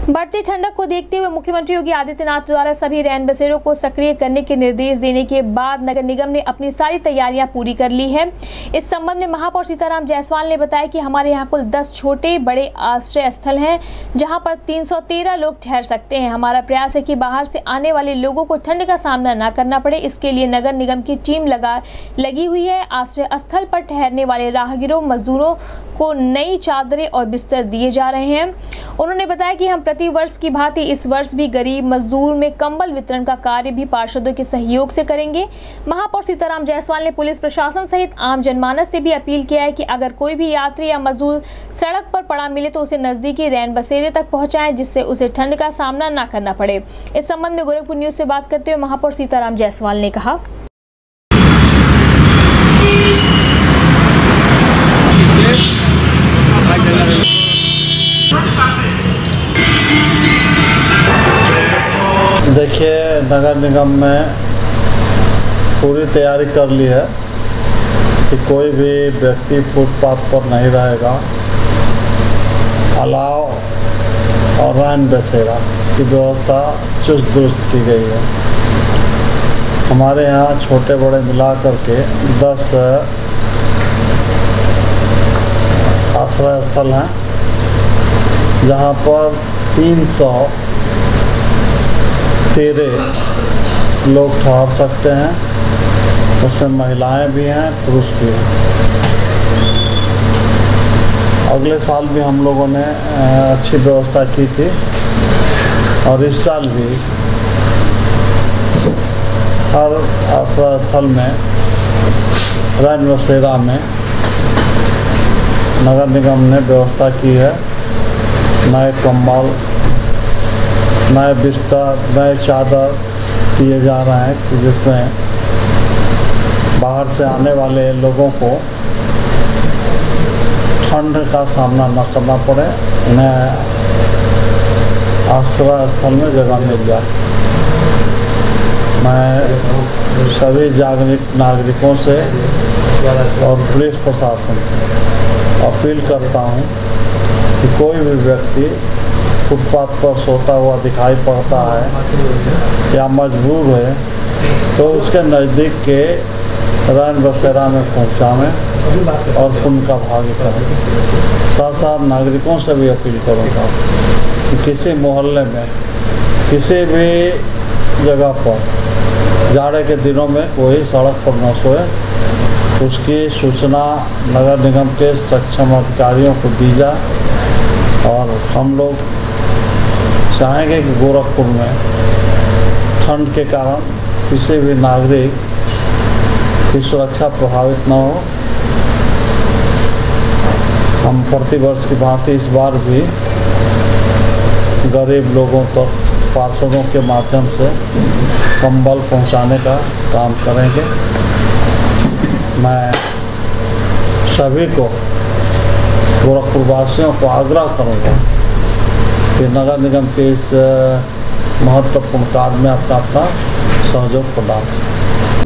बढ़ती ठंडक को देखते हुए मुख्यमंत्री योगी आदित्यनाथ द्वारा सभी रैन बसेरों को सक्रिय करने के निर्देश देने के बाद नगर निगम ने अपनी सारी तैयारियां पूरी कर ली है। इस संबंध में महापौर सीताराम जायसवाल ने बताया कि हमारे यहां कुल 10 छोटे बड़े आश्रय स्थल हैं जहां पर 313 लोग ठहर सकते हैं। हमारा प्रयास है कि बाहर से आने वाले लोगों को ठंड का सामना न करना पड़े, इसके लिए नगर निगम की टीम लगी हुई है। आश्रय स्थल पर ठहरने वाले राहगीरों मजदूरों को नई चादरें और बिस्तर दिए जा रहे हैं। उन्होंने बताया कि हम प्रति वर्ष की भांति इस वर्ष भी गरीब मजदूर में कंबल वितरण का कार्य भी पार्षदों के सहयोग से करेंगे। महापौर सीताराम जायसवाल ने पुलिस प्रशासन सहित आम जनमानस से भी अपील किया है कि अगर कोई भी यात्री या मजदूर सड़क पर पड़ा मिले तो उसे नजदीकी रैन बसेरे तक पहुंचाएं, जिससे उसे ठंड का सामना न करना पड़े। इस संबंध में गोरखपुर न्यूज से बात करते हुए महापौर सीताराम जायसवाल ने कहा, देखिए, नगर निगम में पूरी तैयारी कर ली है कि कोई भी व्यक्ति फुटपाथ पर नहीं रहेगा। अलाव और रैन बसेरा की व्यवस्था चुस्त दुरुस्त की गई है। हमारे यहाँ छोटे बड़े मिला करके 10 आश्रय स्थल हैं जहाँ पर 313 लोग ठहर सकते हैं। उसमें महिलाएं भी हैं, पुरुष भी हैं। अगले साल भी हम लोगों ने अच्छी व्यवस्था की थी और इस साल भी हर आश्रय स्थल में रैन बसेरा में नगर निगम ने व्यवस्था की है। नए कंबल, नए बिस्तर, नए चादर दिए जा रहे हैं कि जिसमें बाहर से आने वाले लोगों को ठंड का सामना न करना पड़े, उन्हें आश्रय स्थल में जगह मिल जाए। मैं सभी जागरूक नागरिकों से और पुलिस प्रशासन से अपील करता हूं कि कोई भी व्यक्ति फुटपाथ पर सोता हुआ दिखाई पड़ता है या मजबूर है तो उसके नज़दीक के रैन बसेरा में पहुंचाएं और पुण्य का भागी करें। साथ साथ नागरिकों से भी अपील करूँगा कि किसी मोहल्ले में किसी भी जगह पर जाड़े के दिनों में कोई सड़क पर न सोए, उसकी सूचना नगर निगम के सक्षम अधिकारियों को दी जाए। और हम लोग चाहेंगे कि गोरखपुर में ठंड के कारण किसी भी नागरिक की सुरक्षा प्रभावित न हो। हम प्रतिवर्ष की भांति इस बार भी गरीब लोगों तक पार्षदों के माध्यम से कंबल पहुंचाने का काम करेंगे। मैं सभी को, गोरखपुर वासियों को आग्रह करूंगा कि नगर निगम के इस महत्वपूर्ण कार्य में अपना सहयोग प्रदान करें।